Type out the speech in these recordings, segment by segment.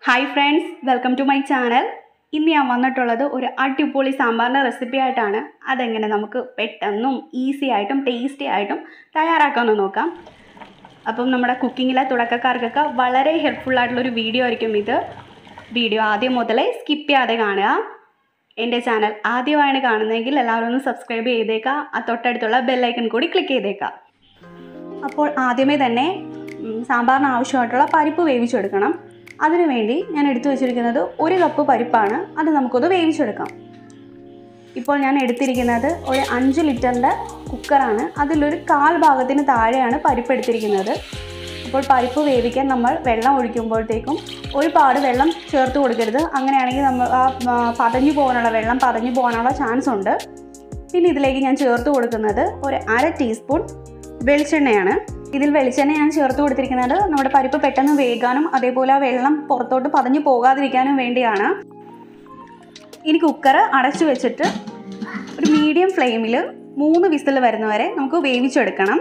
Hi friends, welcome to my channel. ഇന്ന് ഞാൻ വന്നിട്ടുള്ളത് ഒരു അടിപൊളി സാമ്പാറിന്റെ റെസിപ്പി ആയിട്ടാണ്. അതെങ്ങനെ നമുക്ക് പെട്ടെന്നും ഈസി ആയിട്ടും ടേസ്റ്റി ആയിട്ടും തയ്യാറാക്കാമെന്ന് നോക്കാം. അപ്പം നമ്മുടെ കുക്കിങ്ങിലെ തുടക്കക്കാർക്കൊക്കെ വളരെ ഹെൽപ്ഫുൾ ആയിട്ടുള്ള ഒരു വീഡിയോ ആയിരിക്കും ഇത്. വീഡിയോ ആദ്യം മുതലേ സ്കിപ്പ് ചെയ്യാതെ കാണുക. എൻ്റെ ചാനൽ ആദ്യമായാണ് കാണുന്നതെങ്കിൽ എല്ലാവരും ഒന്ന് സബ്സ്ക്രൈബ് ചെയ്തേക്കുക. തൊട്ടടുത്തുള്ള ബെൽ ഐക്കൺ കൂടി ക്ലിക്ക് ചെയ്തേക്കുക. അപ്പോൾ ആദ്യമേ തന്നെ സാമ്പാറിന് ആവശ്യമായിട്ടുള്ള പരിപ്പ് വേവിച്ചെടുക്കണം. അതിനുവേണ്ടി ഞാൻ എടുത്തു വെച്ചിരിക്കുന്നത് 1 കപ്പ് പരിപ്പാണ്. അത് നമുക്കൊന്ന് വേവിച്ചെടുക്കാം. ഇപ്പോൾ ഞാൻ എടുത്തിരിക്കുന്നത് ഒരു 5 ലിറ്ററിൻ്റെ കുക്കറാണ്. അതിലൊരു 1/4 ഭാഗത്തിന് താഴെയാണ് പരിപ്പ് എടുത്തിരിക്കുന്നത്. അപ്പോൾ പരിപ്പ് വേവിക്കാൻ നമ്മൾ വെള്ളം ഒഴിക്കുമ്പോഴത്തേക്കും ഒരുപാട് വെള്ളം ചേർത്ത് കൊടുക്കരുത്. അങ്ങനെയാണെങ്കിൽ നമ്മൾ പതഞ്ഞു പോകാനുള്ള ചാൻസ് ഉണ്ട്. പിന്നെ ഇതിലേക്ക് ഞാൻ ചേർത്ത് കൊടുക്കുന്നത് ഒരു 1/2 ടീസ്പൂൺ വെളിച്ചെണ്ണയാണ്. ഇതിൽ വെളിച്ചെണ്ണ ഞാൻ ചേർത്ത് കൊടുത്തിരിക്കുന്നത് നമ്മുടെ പരിപ്പ് പെട്ടെന്ന് വേകാനും അതേപോലെ ആ വെള്ളം പുറത്തോട്ട് പതഞ്ഞു പോകാതിരിക്കാനും വേണ്ടിയാണ്. ഇനി കുക്കർ അടച്ചു വെച്ചിട്ട് ഒരു മീഡിയം ഫ്ലെയിമിൽ 3 വിസിൽ വരുന്നവരെ നമുക്ക് വേവിച്ചെടുക്കണം.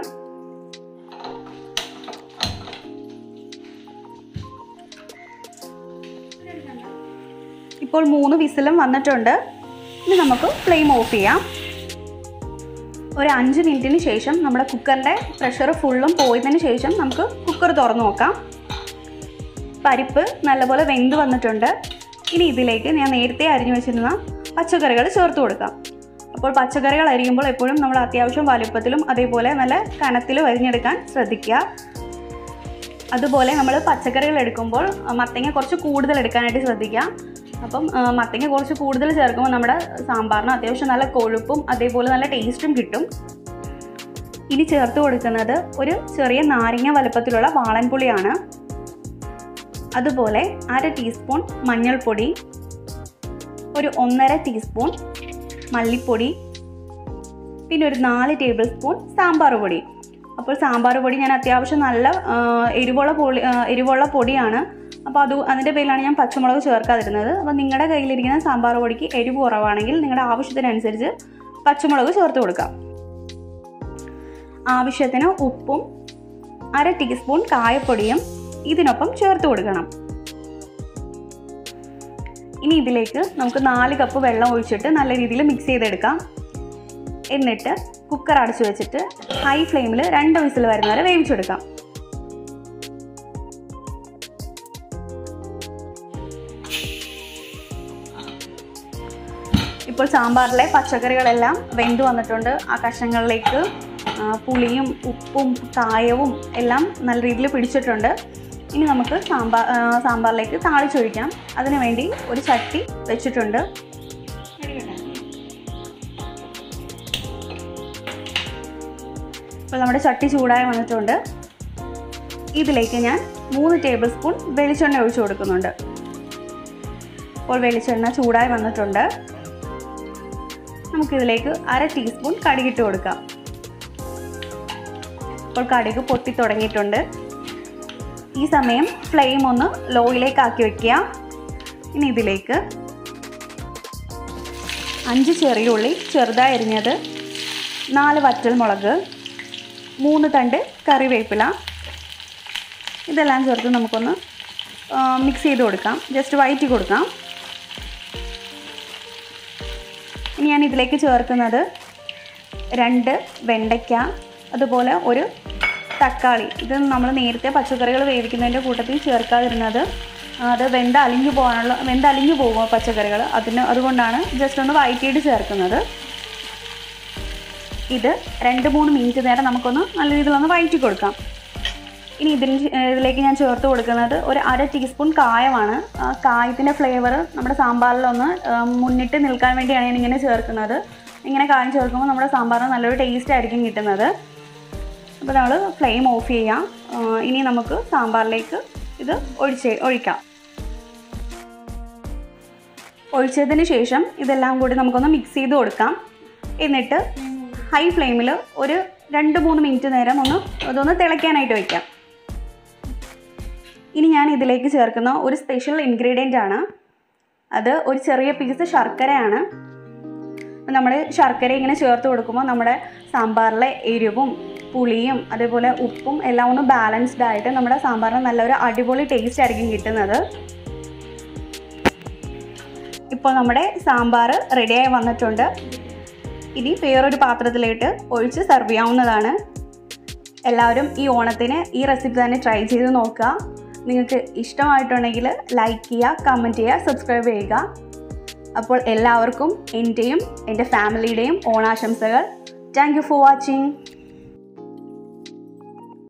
ഇപ്പോൾ 3 വിസിലും വന്നിട്ടുണ്ട്. ഇനി നമുക്ക് ഫ്ലെയിം ഓഫ് ചെയ്യാം. ഒരു 5 മിനിറ്റിന് ശേഷം നമ്മുടെ കുക്കറിൻ്റെ പ്രഷർ ഫുള്ളും പോയതിന് ശേഷം നമുക്ക് കുക്കർ തുറന്നു നോക്കാം. പരിപ്പ് നല്ലപോലെ വെന്ത് വന്നിട്ടുണ്ട്. ഇനി ഇതിലേക്ക് ഞാൻ നേരത്തെ അരിഞ്ഞു വെച്ചിരുന്ന പച്ചക്കറികൾ ചേർത്ത് കൊടുക്കാം. അപ്പോൾ പച്ചക്കറികൾ അരിയുമ്പോൾ എപ്പോഴും നമ്മൾ അത്യാവശ്യം വലുപ്പത്തിലും അതേപോലെ നല്ല കനത്തിലും അരിഞ്ഞെടുക്കാൻ ശ്രദ്ധിക്കുക. അതുപോലെ നമ്മൾ പച്ചക്കറികൾ എടുക്കുമ്പോൾ മത്തങ്ങ കുറച്ച് കൂടുതൽ എടുക്കാനായിട്ട് ശ്രദ്ധിക്കുക. അപ്പം മത്തങ്ങ കുറച്ച് കൂടുതൽ ചേർക്കുമ്പോൾ നമ്മുടെ സാമ്പാറിന് അത്യാവശ്യം നല്ല കൊഴുപ്പും അതേപോലെ നല്ല ടേസ്റ്റും കിട്ടും. ഇനി ചേർത്ത് കൊടുക്കുന്നത് ഒരു ചെറിയ നാരങ്ങ വലുപ്പത്തിലുള്ള വാളൻപുളിയാണ്. അതുപോലെ 1/2 ടീസ്പൂൺ മഞ്ഞൾപ്പൊടി, ഒരു 1.5 ടീസ്പൂൺ മല്ലിപ്പൊടി, പിന്നെ ഒരു 4 ടേബിൾ സ്പൂൺ സാമ്പാർ പൊടി. അപ്പോൾ സാമ്പാർ പൊടി ഞാൻ അത്യാവശ്യം നല്ല എരിവുള്ള പൊടിയാണ്. അപ്പോൾ അതിൻ്റെ പേരിലാണ് ഞാൻ പച്ചമുളക് ചേർക്കാതിരുന്നത്. അപ്പോൾ നിങ്ങളുടെ കയ്യിലിരിക്കുന്ന സാമ്പാർ പൊടിക്ക് എരിവ് കുറവാണെങ്കിൽ നിങ്ങളുടെ ആവശ്യത്തിനനുസരിച്ച് പച്ചമുളക് ചേർത്ത് കൊടുക്കാം. ആവശ്യത്തിന് ഉപ്പും 1/2 ടീസ്പൂൺ കായപ്പൊടിയും ഇതിനൊപ്പം ചേർത്ത് കൊടുക്കണം. ഇനി ഇതിലേക്ക് നമുക്ക് 4 കപ്പ് വെള്ളം ഒഴിച്ചിട്ട് നല്ല രീതിയിൽ മിക്സ് ചെയ്തെടുക്കാം. എന്നിട്ട് കുക്കർ അടച്ചു വെച്ചിട്ട് ഹൈ ഫ്ലെയിമിൽ 2 വിസിൽ വരുന്നവരെ വേവിച്ചെടുക്കാം. ഇപ്പോൾ സാമ്പാറിലെ പച്ചക്കറികളെല്ലാം വെന്ത് വന്നിട്ടുണ്ട്. ആ കഷ്ണങ്ങളിലേക്ക് പുളിയും ഉപ്പും കായവും എല്ലാം നല്ല രീതിയിൽ പിടിച്ചിട്ടുണ്ട്. ഇനി നമുക്ക് സാമ്പാറിലേക്ക് താളിച്ചൊഴിക്കാം. അതിനു വേണ്ടി ഒരു ചട്ടി വെച്ചിട്ടുണ്ട്. ഇപ്പോൾ നമ്മുടെ ചട്ടി ചൂടായി വന്നിട്ടുണ്ട്. ഇതിലേക്ക് ഞാൻ 3 ടേബിൾ സ്പൂൺ വെളിച്ചെണ്ണ ഒഴിച്ചു കൊടുക്കുന്നുണ്ട്. ഇപ്പോൾ വെളിച്ചെണ്ണ ചൂടായി വന്നിട്ടുണ്ട്. നമുക്കിതിലേക്ക് 1/2 ടീസ്പൂൺ കടുകിട്ട് കൊടുക്കാം. ഇപ്പോൾ കടുക് പൊട്ടി തുടങ്ങിയിട്ടുണ്ട്. ഈ സമയം ഫ്ലെയിം ഒന്ന് ലോയിലേക്ക് ആക്കി വയ്ക്കുക. ഇനി ഇതിലേക്ക് 5 ചെറിയ ഉള്ളി ചെറുതായി അരിഞ്ഞത്, 4 വറ്റൽമുളക്, 3 തണ്ട് കറിവേപ്പില ഇതെല്ലാം ചേർത്ത് നമുക്കൊന്ന് മിക്സ് ചെയ്ത് കൊടുക്കാം. ജസ്റ്റ് വഴറ്റി കൊടുക്കാം. ഇനി ഞാൻ ഇതിലേക്ക് ചേർക്കുന്നത് 2 വെണ്ടയ്ക്ക, അതുപോലെ ഒരു തക്കാളി. ഇത് നമ്മൾ നേരത്തെ പച്ചക്കറികൾ വേവിക്കുന്നതിൻ്റെ കൂട്ടത്തിൽ ചേർക്കാതിരുന്നത്. അത് വെന്തലിഞ്ഞു പോകും പച്ചക്കറികൾ. അതുകൊണ്ടാണ് ജസ്റ്റ് ഒന്ന് വഴറ്റിയിട്ട് ചേർക്കുന്നത്. ഇത് 2-3 മിനിറ്റ് നേരം നമുക്കൊന്ന് നല്ല രീതിയിലൊന്ന് വഴറ്റി കൊടുക്കാം. ഇനി ഇതിലേക്ക് ഞാൻ ചേർത്ത് കൊടുക്കുന്നത് ഒരു 1/2 ടീസ്പൂൺ കായമാണ്. കായത്തിൻ്റെ ഫ്ലേവർ നമ്മുടെ സാമ്പാറിലൊന്ന് മുന്നിട്ട് നിൽക്കാൻ വേണ്ടിയാണ് ഞാൻ ഇങ്ങനെ ചേർക്കുന്നത്. ഇങ്ങനെ കായം ചേർക്കുമ്പോൾ നമ്മുടെ സാമ്പാറിന് നല്ലൊരു ടേസ്റ്റ് ആയിരിക്കും കിട്ടുന്നത്. അപ്പോൾ നമ്മൾ ഫ്ലെയിം ഓഫ് ചെയ്യാം. ഇനി നമുക്ക് സാമ്പാറിലേക്ക് ഇത് ഒഴിക്കാം. ഒഴിച്ചതിന് ശേഷം ഇതെല്ലാം കൂടി നമുക്കൊന്ന് മിക്സ് ചെയ്ത് കൊടുക്കാം. എന്നിട്ട് ഹൈ ഫ്ലെയിമിൽ ഒരു 2-3 മിനിറ്റ് നേരം അതൊന്ന് തിളയ്ക്കാനായിട്ട് വയ്ക്കാം. ഇനി ഞാൻ ഇതിലേക്ക് ചേർക്കുന്ന ഒരു സ്പെഷ്യൽ ഇൻഗ്രീഡിയൻ്റ് ആണ്. അത് ഒരു ചെറിയ പീസ് ശർക്കരയാണ്. നമ്മൾ ശർക്കര ഇങ്ങനെ ചേർത്ത് കൊടുക്കുമ്പോൾ നമ്മുടെ സാമ്പാറിലെ എരിവും പുളിയും അതേപോലെ ഉപ്പും എല്ലാം ഒന്ന് ബാലൻസ്ഡ് ആയിട്ട് നമ്മുടെ സാമ്പാറിന് നല്ലൊരു അടിപൊളി ടേസ്റ്റ് ആയിരിക്കും കിട്ടുന്നത്. ഇപ്പോൾ നമ്മുടെ സാമ്പാർ റെഡിയായി വന്നിട്ടുണ്ട്. ഇനി വേറൊരു പാത്രത്തിലേക്ക് ഒഴിച്ച് സെർവ് ചെയ്യാവുന്നതാണ്. എല്ലാവരും ഈ ഓണത്തിന് ഈ റെസിപ്പി തന്നെ ട്രൈ ചെയ്ത് നോക്കുക. നിങ്ങൾക്ക് ഇഷ്ടമായിട്ടുണ്ടെങ്കിൽ ലൈക്ക് ചെയ്യുക, കമൻറ്റ് ചെയ്യുക, സബ്സ്ക്രൈബ് ചെയ്യുക. അപ്പോൾ എല്ലാവർക്കും എൻ്റെയും എൻ്റെ ഫാമിലിയുടെയും ഓണാശംസകൾ. Thank you for watching.